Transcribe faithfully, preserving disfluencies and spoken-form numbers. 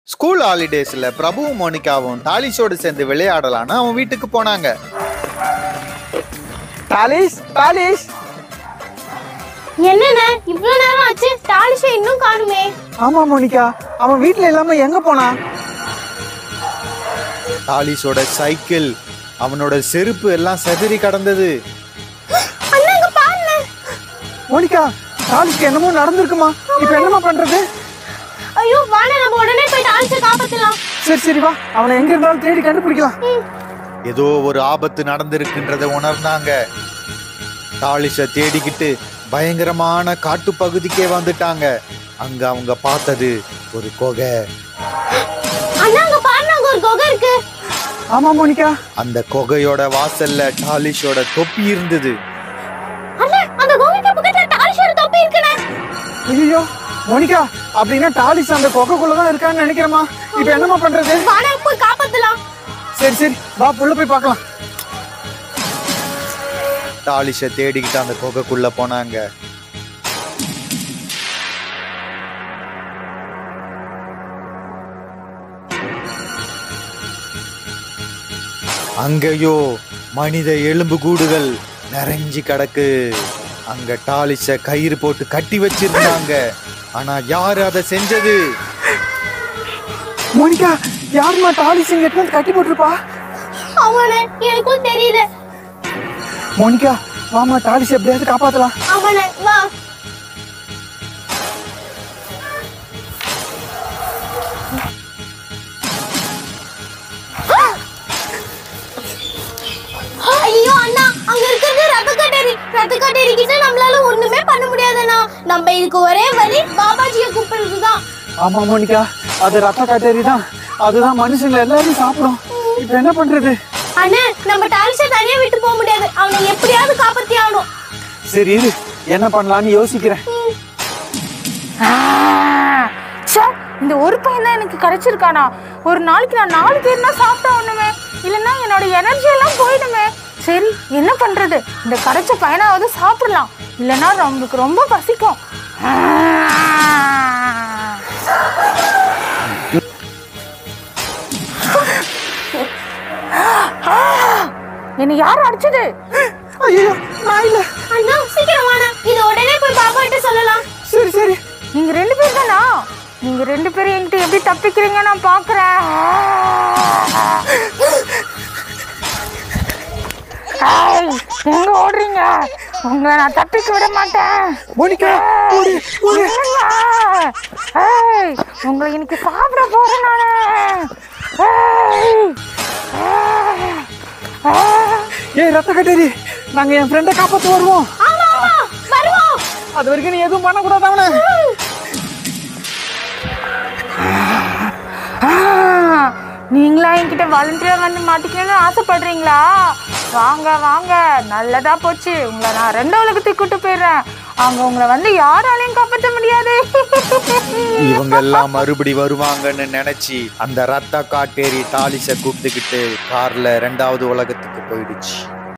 School ஹாலிடேஸ்ல பிரபுவும் மோனிகாவும் தாலிஷோடு சேர்ந்து விளையாடலான்னு அவன் வீட்டுக்கு போனாங்க. தாலிஷ் தாலிஷ் என்னண்ணே இவ்வளவு நேரம் ஆச்சு, தாலிஷை இன்னும் காணுமே? ஆமா மோனிகா, அவன் வீட்ல இல்லாம எங்க போனா? தாலிஷோட சைக்கிள், அவனோட செருப்பு எல்லாம் செதறி கடந்தது. மோனிகா, தாலிஷ்க்கு என்னமோ நடந்திருக்குமா? இப்ப என்னமா பண்றது? ஐயோ வாணே, நம்ம உடனே போய் தாலிஷை காப்பாத்தலாம். சரி சரி வா, அவனை எங்க இருந்தாலும் தேடி கண்டுபிடிக்கலாம். ஏதோ ஒரு ஆபத்து நடந்திருக்குன்றத உணர்ந்தாங்க. தாலிஷை தேடிக்கிட்டு பயங்கரமான காட்டு பகுதிக்கே வந்துட்டாங்க. அங்க அவங்க பார்த்தது ஒரு குகை. அண்ணா அங்க பாருங்க, அங்க ஒரு குகை இருக்கு. ஆமா மோனிகா, அந்த குகையோட வாசல்ல தாலிஷோட தொப்பி இருந்தது. அண்ணா அந்த குகைக்கு பக்கத்துல தாலிஷோட தொப்பி இருக்குனே. ஐயோ மோனிகா, அப்படின்னா தாலிஷ் அந்த குகைக்குள்ளதான் இருக்கான்னு நினைக்கிறேமா. இப்ப என்னமா பண்றது? வாணே போய் காப்பாத்தலாம். சரி சரி வா, உள்ள போய் பார்க்கலாம். தாலிஷை தேடிக்கிட்டு அந்த குகைக்குள்ள போனாங்க. அங்கேயோ மனித எலும்பு கூடுகள் நிறைஞ்சி கிடக்கு. அங்க தாலிஷை கயிறு போட்டு கட்டி வச்சிருந்தாங்க. ஆனா யாரு அதை செஞ்சது? மோனிகா, யாருமா தாலிஷ் இங்க எடுத்து கட்டி போட்டுருப்பா? அவனே எனக்கும் தெரியல. மோனிகா வாமா, தாலிஷ் எப்படியாவது காப்பாத்தலாம். அவனே வா. ஐயோ அண்ணா, அங்க இருக்கிறது ரத்த கட்டேரி. ரத்த கட்டேரி கிட்ட நம்மளால ஒண்ணுமே பண்ண முடியாதுண்ணா. நம்ம இதுக்கு ஒரே வழி பாபாஜியை கூப்பிடுறதுதான். ஆமா மோனிகா, அது ரத்த கட்டேரி தான். அதுதான் மனுஷங்க எல்லாரையும் சாப்பிடும். இப்ப என்ன பண்றது? அண்ணா நம்ம தாலிஷை தனியா விட்டு போக முடியாது. அவனை எப்படியாவது காப்பாத்தி ஆகணும். சரி இரு, என்ன பண்ணலாம்னு யோசிக்கிறேன். இந்த ஒரு பையன் தான் எனக்கு கிடைச்சிருக்கானா? ஒரு நாளைக்கு நான் நாலு பேர்னா சாப்பிட்டா ஒண்ணுமே, இல்லைன்னா என்னோட எனர்ஜி எல்லாம் போயிடுமே. சரி என்ன பண்றது, இந்த கிடைச்ச பையனாவது சாப்பிடலாம், இல்லைன்னா நம்மளுக்கு ரொம்ப பசிக்கும். என்ன யார் அடிச்சது? ஐயோ நான் இல்ல. அண்ணா சீக்கிரம் வாண்ணா, இது உடனே போய் பாபா கிட்ட சொல்லலாம். சரி சரி. நீங்க ரெண்டு பேர் தானா? நீங்க ரெண்டு பேரும் என்கிட்ட எப்படி தப்பிக்கிறீங்க நான் பாக்குறேன். எங்க ஓடுறீங்க? உங்களை நான் தப்பிக்க விட மாட்டேன். மோனிகா ஓடு ஓடு. ஏய் உங்களை இன்னைக்கு சாப்பிட போறேன் நானு. ஏய் ரத்த கட்டேரி, நாங்க என் ஃப்ரெண்டை காப்பாத்த வருவோம். ஆமா ஆமா வருவோம். அது வரைக்கும் நீ எதுவும் பண்ணக்கூடாது அவனை. நீங்களா என்கிட்ட வாலண்டியரா வந்து மாட்டிக்கணும்னு ஆசைப்படுறீங்களா? வாங்க வாங்க, நல்லதா போச்சு. உங்களை நான் ரெண்டு உலகத்துக்கு கூட்டு போயிடுறேன். அவங்க உங்களை வந்து யாராலையும் காப்பாற்ற முடியாது. இவங்க எல்லாம் மறுபடி வருவாங்கன்னு நினைச்சு அந்த ரத்த காட்டேரி தாலிஷை கூப்பிட்டுக்கிட்டு கார்ல ரெண்டாவது உலகத்துக்கு போயிடுச்சு.